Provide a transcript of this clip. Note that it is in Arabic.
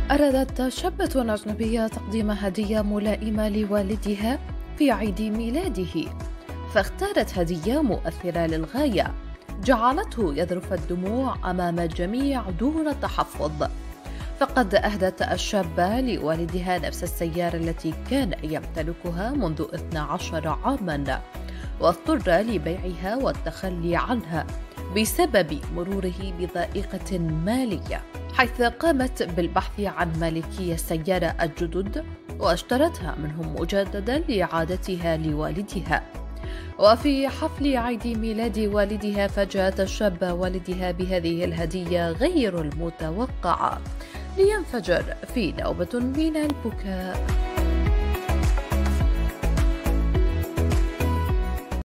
أرادت شابة أجنبية تقديم هدية ملائمة لوالدها في عيد ميلاده، فاختارت هدية مؤثرة للغاية جعلته يذرف الدموع أمام الجميع دون تحفظ. فقد أهدت الشابة لوالدها نفس السيارة التي كان يمتلكها منذ 12 عاماً، واضطر لبيعها والتخلي عنها بسبب مروره بضائقة مالية، حيث قامت بالبحث عن مالكي السيارة الجدد واشترتها منهم مجددا لإعادتها لوالدها. وفي حفل عيد ميلاد والدها فاجأت الشابة والدها بهذه الهدية غير المتوقعة لينفجر في نوبة من البكاء.